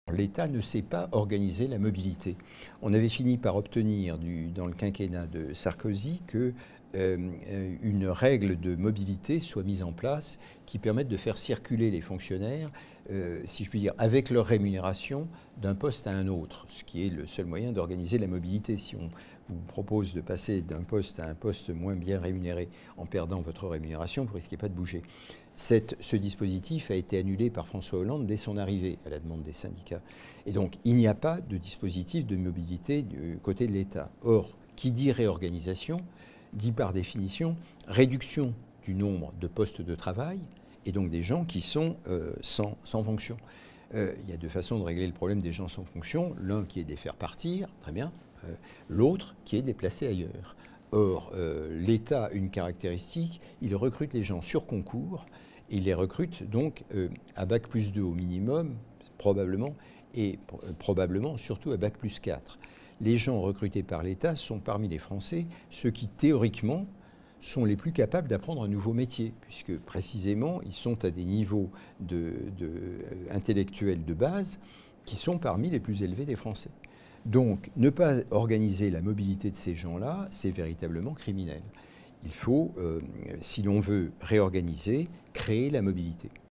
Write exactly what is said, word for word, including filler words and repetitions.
L'État ne sait pas organiser la mobilité. On avait fini par obtenir du, dans le quinquennat de Sarkozy que euh, une règle de mobilité soit mise en place qui permette de faire circuler les fonctionnaires, euh, si je puis dire, avec leur rémunération d'un poste à un autre, ce qui est le seul moyen d'organiser la mobilité. Si on vous propose de passer d'un poste à un poste moins bien rémunéré en perdant votre rémunération, vous ne risquez pas de bouger. Cette, ce dispositif a été annulé par François Hollande dès son arrivée, à la demande des syndicats. Et donc, il n'y a pas de dispositif de mobilité du côté de l'État. Or, qui dit réorganisation, dit par définition réduction du nombre de postes de travail et donc des gens qui sont euh, sans, sans fonction. Euh, il y a deux façons de régler le problème des gens sans fonction. L'un qui est de les faire partir, très bien. Euh, L'autre qui est de les placer ailleurs. Or, euh, l'État a une caractéristique, il recrute les gens sur concours, et il les recrute donc euh, à bac plus deux au minimum, probablement, et euh, probablement surtout à bac plus quatre. Les gens recrutés par l'État sont parmi les Français ceux qui, théoriquement, sont les plus capables d'apprendre un nouveau métier, puisque précisément, ils sont à des niveaux de, de, euh, intellectuels de base qui sont parmi les plus élevés des Français. Donc, ne pas organiser la mobilité de ces gens-là, c'est véritablement criminel. Il faut, euh, si l'on veut réorganiser, créer la mobilité.